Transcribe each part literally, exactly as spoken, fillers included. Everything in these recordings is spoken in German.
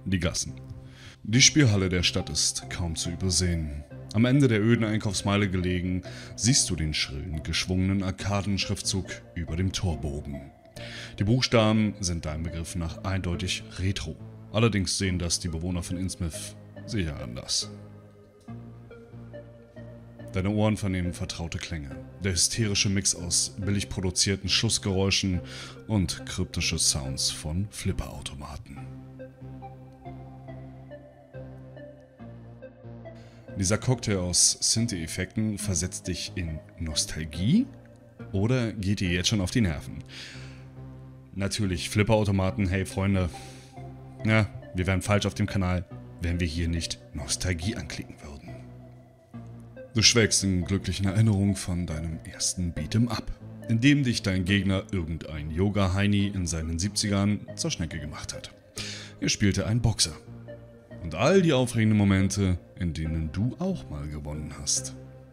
die Gassen. Die Spielhalle der Stadt ist kaum zu übersehen. Am Ende der öden Einkaufsmeile gelegen, siehst du den schrillen, geschwungenen Arkadenschriftzug über dem Torbogen. Die Buchstaben sind deinem Begriff nach eindeutig Retro. Allerdings sehen das die Bewohner von Innsmouth sicher anders. Deine Ohren vernehmen vertraute Klänge. Der hysterische Mix aus billig produzierten Schussgeräuschen und kryptische Sounds von Flipperautomaten. Dieser Cocktail aus Synthi-Effekten versetzt dich in Nostalgie oder geht dir jetzt schon auf die Nerven? Natürlich, Flipperautomaten, hey Freunde. Ja, wir wären falsch auf dem Kanal, wenn wir hier nicht Nostalgie anklicken würden. Du schwelgst in glücklichen Erinnerungen von deinem ersten Beat'em Up, in dem dich dein Gegner irgendein Yoga-Heini in seinen siebzigern zur Schnecke gemacht hat. Er spielte einen Boxer. Und all die aufregenden Momente, in denen du auch mal gewonnen hast.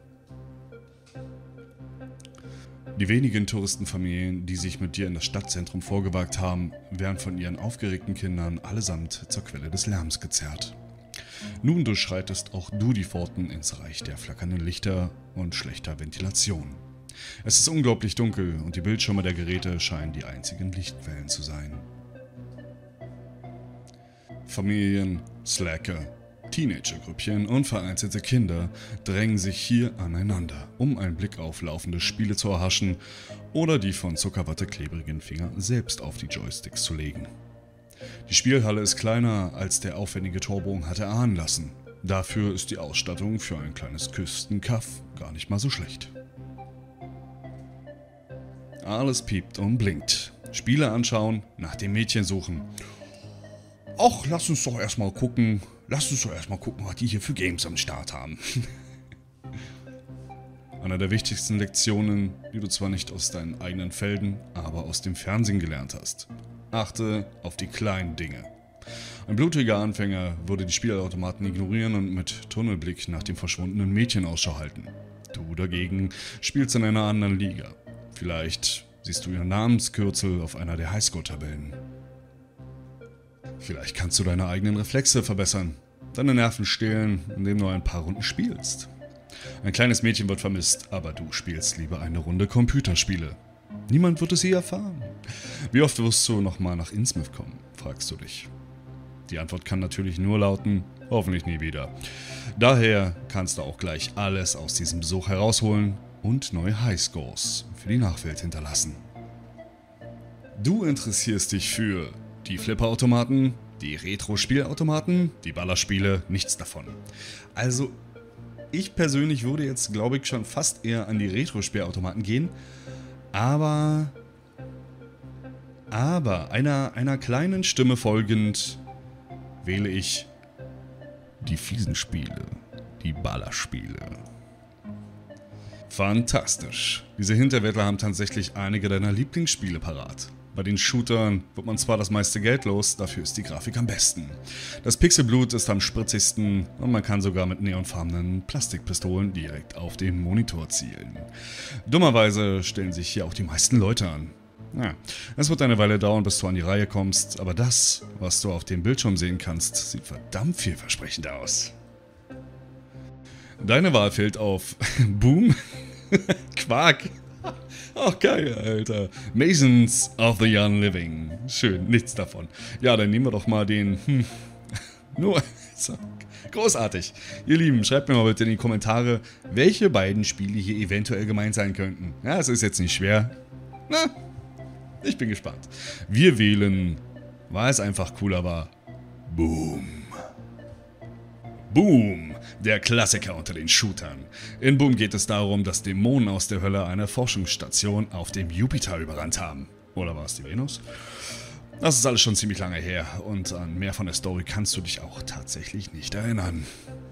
Die wenigen Touristenfamilien, die sich mit dir in das Stadtzentrum vorgewagt haben, werden von ihren aufgeregten Kindern allesamt zur Quelle des Lärms gezerrt. Nun durchschreitest auch du die Pforten ins Reich der flackernden Lichter und schlechter Ventilation. Es ist unglaublich dunkel und die Bildschirme der Geräte scheinen die einzigen Lichtquellen zu sein. Familien, Slacker, Teenagergrüppchen und vereinzelte Kinder drängen sich hier aneinander, um einen Blick auf laufende Spiele zu erhaschen oder die von Zuckerwatte klebrigen Finger selbst auf die Joysticks zu legen. Die Spielhalle ist kleiner, als der aufwendige Torbogen hatte ahnen lassen. Dafür ist die Ausstattung für ein kleines Küstenkaff gar nicht mal so schlecht. Alles piept und blinkt. Spiele anschauen, nach dem Mädchen suchen. Och, lass uns doch erstmal gucken, lass uns doch erstmal gucken, was die hier für Games am Start haben. Einer der wichtigsten Lektionen, die du zwar nicht aus deinen eigenen Feldern, aber aus dem Fernsehen gelernt hast. Achte auf die kleinen Dinge. Ein blutiger Anfänger würde die Spielautomaten ignorieren und mit Tunnelblick nach dem verschwundenen Mädchen Ausschau halten. Du dagegen spielst in einer anderen Liga. Vielleicht siehst du ihren Namenskürzel auf einer der Highscore-Tabellen. Vielleicht kannst du deine eigenen Reflexe verbessern, deine Nerven stehlen, indem du ein paar Runden spielst. Ein kleines Mädchen wird vermisst, aber du spielst lieber eine Runde Computerspiele. Niemand wird es je erfahren. Wie oft wirst du nochmal nach Innsmouth kommen, fragst du dich. Die Antwort kann natürlich nur lauten, hoffentlich nie wieder. Daher kannst du auch gleich alles aus diesem Besuch herausholen und neue Highscores für die Nachwelt hinterlassen. Du interessierst dich für die Flipperautomaten, die Retro-Spielautomaten, die Ballerspiele, nichts davon. Also, ich persönlich würde jetzt, glaube ich, schon fast eher an die Retro-Spielautomaten gehen, aber, aber einer, einer kleinen Stimme folgend wähle ich die fiesen Spiele, die Ballerspiele. Fantastisch. Diese Hinterwäldler haben tatsächlich einige deiner Lieblingsspiele parat. Bei den Shootern wird man zwar das meiste Geld los, dafür ist die Grafik am besten. Das Pixelblut ist am spritzigsten und man kann sogar mit neonfarbenen Plastikpistolen direkt auf den Monitor zielen. Dummerweise stellen sich hier auch die meisten Leute an. Ja, es wird eine Weile dauern, bis du an die Reihe kommst, aber das, was du auf dem Bildschirm sehen kannst, sieht verdammt vielversprechend aus. Deine Wahl fällt auf Boom, Quark. Ach geil, Alter. Masons of the Young Living. Schön, nichts davon. Ja, dann nehmen wir doch mal den... Hm, nur... So, großartig. Ihr Lieben, schreibt mir mal bitte in die Kommentare, welche beiden Spiele hier eventuell gemeint sein könnten. Ja, es ist jetzt nicht schwer. Na, ich bin gespannt. Wir wählen, weil es einfach cooler war, Boom. Boom, der Klassiker unter den Shootern. In Boom geht es darum, dass Dämonen aus der Hölle eine Forschungsstation auf dem Jupiter überrannt haben. Oder war es die Venus? Das ist alles schon ziemlich lange her und an mehr von der Story kannst du dich auch tatsächlich nicht erinnern.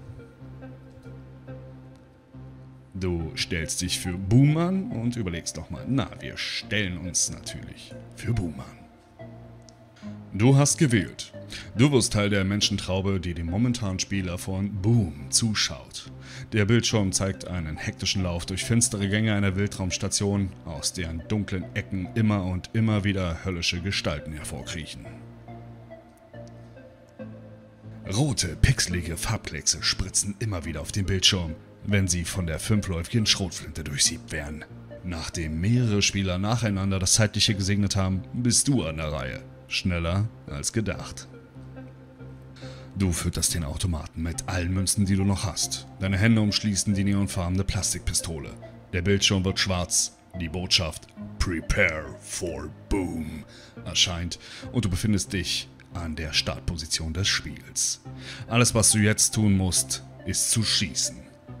Du stellst dich für Boom an und überlegst doch mal, na, wir stellen uns natürlich für Boom an. Du hast gewählt. Du wirst Teil der Menschentraube, die dem momentanen Spieler von Boom zuschaut. Der Bildschirm zeigt einen hektischen Lauf durch finstere Gänge einer Weltraumstation, aus deren dunklen Ecken immer und immer wieder höllische Gestalten hervorkriechen. Rote, pixelige Farbkleckse spritzen immer wieder auf den Bildschirm, wenn sie von der fünfläufigen Schrotflinte durchsiebt werden. Nachdem mehrere Spieler nacheinander das Zeitliche gesegnet haben, bist du an der Reihe. Schneller als gedacht. Du fütterst den Automaten mit allen Münzen, die du noch hast. Deine Hände umschließen die neonfarbene Plastikpistole. Der Bildschirm wird schwarz. Die Botschaft Prepare for Boom erscheint und du befindest dich an der Startposition des Spiels. Alles, was du jetzt tun musst, ist zu schießen.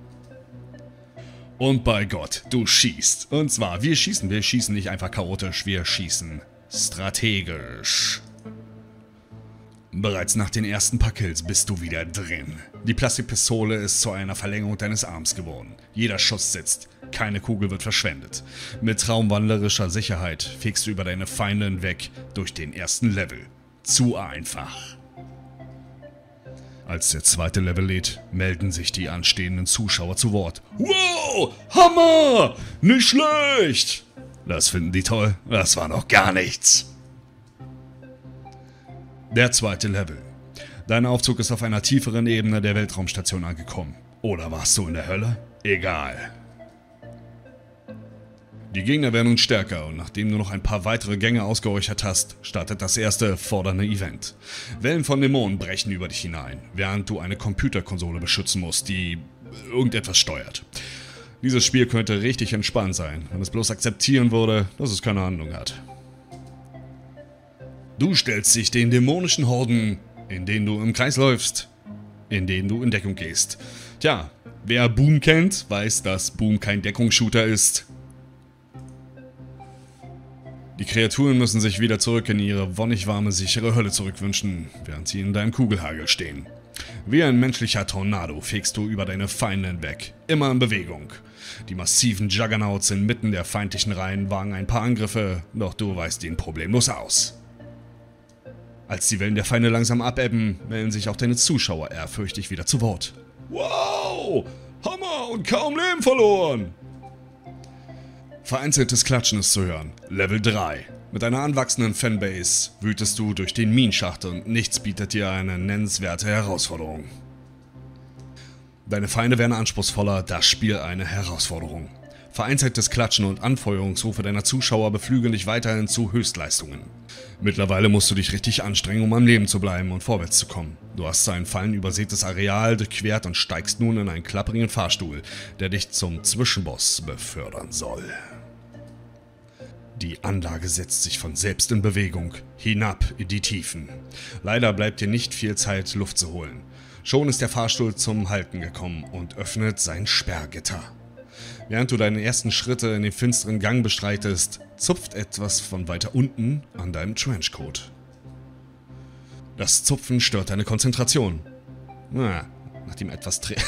Und bei Gott, du schießt. Und zwar, wir schießen, wir schießen nicht einfach chaotisch, wir schießen strategisch. Bereits nach den ersten paar Kills bist du wieder drin. Die Plastikpistole ist zu einer Verlängerung deines Arms geworden. Jeder Schuss sitzt, keine Kugel wird verschwendet. Mit traumwandlerischer Sicherheit fegst du über deine Feinde hinweg durch den ersten Level. Zu einfach. Als der zweite Level lädt, melden sich die anstehenden Zuschauer zu Wort. Wow, Hammer! Nicht schlecht! Das finden die toll, das war noch gar nichts. Der zweite Level. Dein Aufzug ist auf einer tieferen Ebene der Weltraumstation angekommen. Oder warst du in der Hölle? Egal. Die Gegner werden nun stärker und nachdem du noch ein paar weitere Gänge ausgeräuchert hast, startet das erste fordernde Event. Wellen von Dämonen brechen über dich hinein, während du eine Computerkonsole beschützen musst, die irgendetwas steuert. Dieses Spiel könnte richtig entspannt sein, wenn es bloß akzeptieren würde, dass es keine Handlung hat. Du stellst dich den dämonischen Horden, in denen du im Kreis läufst, in denen du in Deckung gehst. Tja, wer Boom kennt, weiß, dass Boom kein Deckungsshooter ist. Die Kreaturen müssen sich wieder zurück in ihre wonnig warme, sichere Hölle zurückwünschen, während sie in deinem Kugelhagel stehen. Wie ein menschlicher Tornado fegst du über deine Feinde hinweg, immer in Bewegung. Die massiven Juggernauts inmitten der feindlichen Reihen wagen ein paar Angriffe, doch du weißt ihnen problemlos aus. Als die Wellen der Feinde langsam abebben, melden sich auch deine Zuschauer ehrfürchtig wieder zu Wort. Wow! Hammer und kaum Leben verloren! Vereinzeltes Klatschen ist zu hören. Level drei. Mit einer anwachsenden Fanbase wütest du durch den Minenschacht und nichts bietet dir eine nennenswerte Herausforderung. Deine Feinde werden anspruchsvoller, das Spiel eine Herausforderung. Vereinzeltes Klatschen und Anfeuerungsrufe deiner Zuschauer beflügeln dich weiterhin zu Höchstleistungen. Mittlerweile musst du dich richtig anstrengen, um am Leben zu bleiben und vorwärts zu kommen. Du hast ein fallenübersätes Areal durchquert und steigst nun in einen klapprigen Fahrstuhl, der dich zum Zwischenboss befördern soll. Die Anlage setzt sich von selbst in Bewegung, hinab in die Tiefen. Leider bleibt dir nicht viel Zeit, Luft zu holen. Schon ist der Fahrstuhl zum Halten gekommen und öffnet sein Sperrgitter. Während du deine ersten Schritte in den finsteren Gang bestreitest, zupft etwas von weiter unten an deinem Trenchcoat. Das Zupfen stört deine Konzentration. Na, nach dem etwas treten.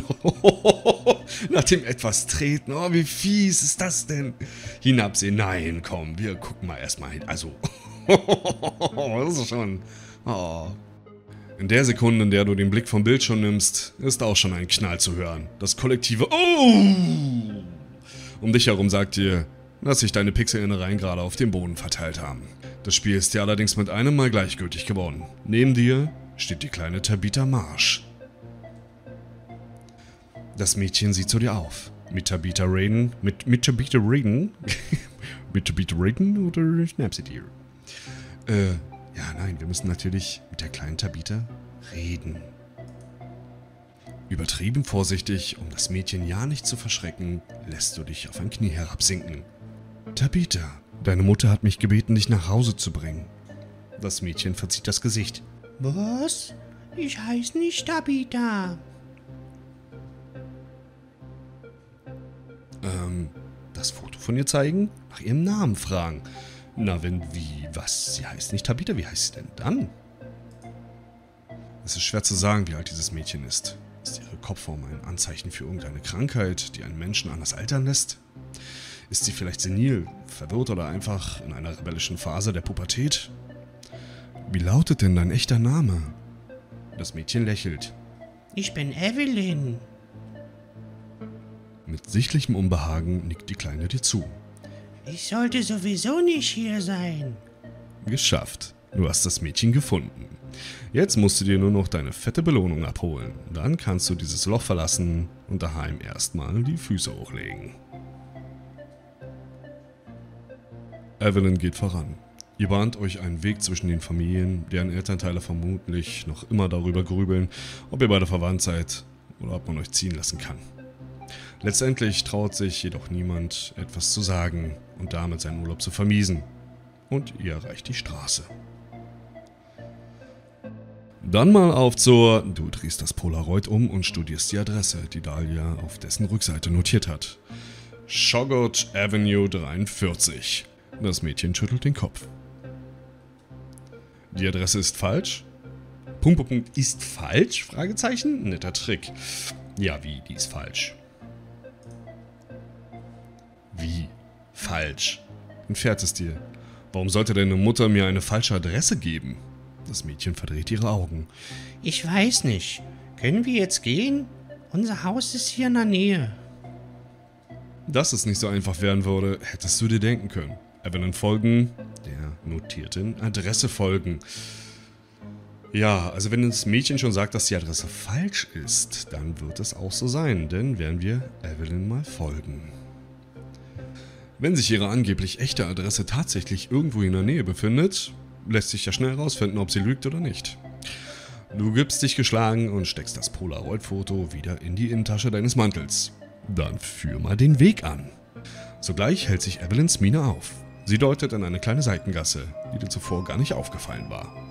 nach dem etwas treten. Oh, wie fies ist das denn? Hinabsehen. Nein, komm, wir gucken mal erstmal hin. Also, das ist schon. Oh. In der Sekunde, in der du den Blick vom Bildschirm nimmst, ist auch schon ein Knall zu hören. Das kollektive Oh! Um dich herum sagt dir, dass sich deine Pixelinnereien gerade auf dem Boden verteilt haben. Das Spiel ist dir allerdings mit einem Mal gleichgültig geworden. Neben dir steht die kleine Tabitha Marsh. Das Mädchen sieht zu dir auf. Mit Tabitha Raiden, mit, mit Tabitha Raiden, mit Tabitha Raiden oder Schnapsy Deer? Äh, ja, nein, wir müssen natürlich mit der kleinen Tabitha reden. Übertrieben vorsichtig, um das Mädchen ja nicht zu verschrecken, lässt du dich auf ein Knie herabsinken. Tabitha, deine Mutter hat mich gebeten, dich nach Hause zu bringen. Das Mädchen verzieht das Gesicht. Was? Ich heiße nicht Tabitha. Ähm, das Foto von ihr zeigen? Nach ihrem Namen fragen. Na, wenn, wie, was? Sie heißt nicht Tabitha, wie heißt sie denn dann? Es ist schwer zu sagen, wie alt dieses Mädchen ist. Ist ihre Kopfform ein Anzeichen für irgendeine Krankheit, die einen Menschen anders altern lässt? Ist sie vielleicht senil, verwirrt oder einfach in einer rebellischen Phase der Pubertät? Wie lautet denn dein echter Name? Das Mädchen lächelt. Ich bin Evelyn. Mit sichtlichem Unbehagen nickt die Kleine dir zu. Ich sollte sowieso nicht hier sein. Geschafft. Du hast das Mädchen gefunden. Jetzt musst du dir nur noch deine fette Belohnung abholen. Dann kannst du dieses Loch verlassen und daheim erstmal die Füße hochlegen. Evelyn geht voran. Ihr bahnt euch einen Weg zwischen den Familien, deren Elternteile vermutlich noch immer darüber grübeln, ob ihr beide verwandt seid oder ob man euch ziehen lassen kann. Letztendlich traut sich jedoch niemand, etwas zu sagen und damit seinen Urlaub zu vermiesen. Und ihr erreicht die Straße. Dann mal auf zur... Du drehst das Polaroid um und studierst die Adresse, die Dahlia auf dessen Rückseite notiert hat. Shoggoth Avenue dreiundvierzig. Das Mädchen schüttelt den Kopf. Die Adresse ist falsch? Punkt, Punkt, Punkt, ist falsch? Fragezeichen? Netter Trick. Ja, wie, die ist falsch. Wie? Falsch? Entfährt es dir. Warum sollte deine Mutter mir eine falsche Adresse geben? Das Mädchen verdreht ihre Augen. Ich weiß nicht. Können wir jetzt gehen? Unser Haus ist hier in der Nähe. Dass es nicht so einfach werden würde, hättest du dir denken können. Evelyn folgen, der notierten Adresse folgen. Ja, also wenn das Mädchen schon sagt, dass die Adresse falsch ist, dann wird es auch so sein, denn werden wir Evelyn mal folgen. Wenn sich ihre angeblich echte Adresse tatsächlich irgendwo in der Nähe befindet, lässt sich ja schnell herausfinden, ob sie lügt oder nicht. Du gibst dich geschlagen und steckst das Polaroid-Foto wieder in die Innentasche deines Mantels. Dann führ mal den Weg an. Sogleich hält sich Evelyns Miene auf. Sie deutet an eine kleine Seitengasse, die dir zuvor gar nicht aufgefallen war.